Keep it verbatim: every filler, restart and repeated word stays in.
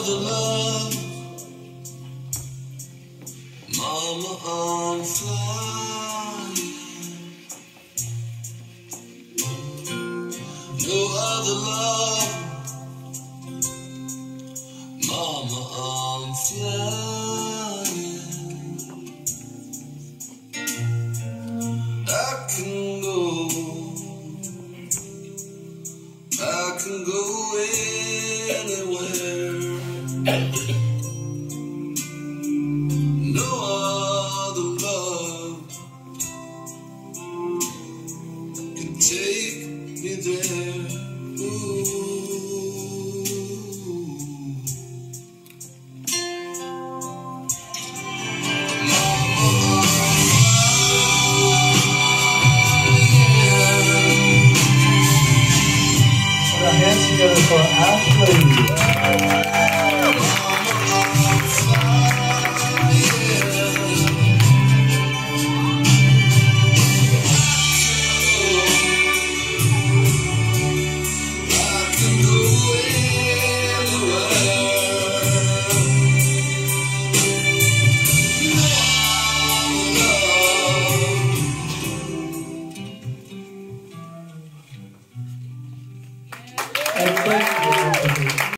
other love. Mama, I'm flying. No other love. Mama, I'm flying. I can go, I can go anywhere. No other love can take me there. Ooh. Put our hands together for Ashley.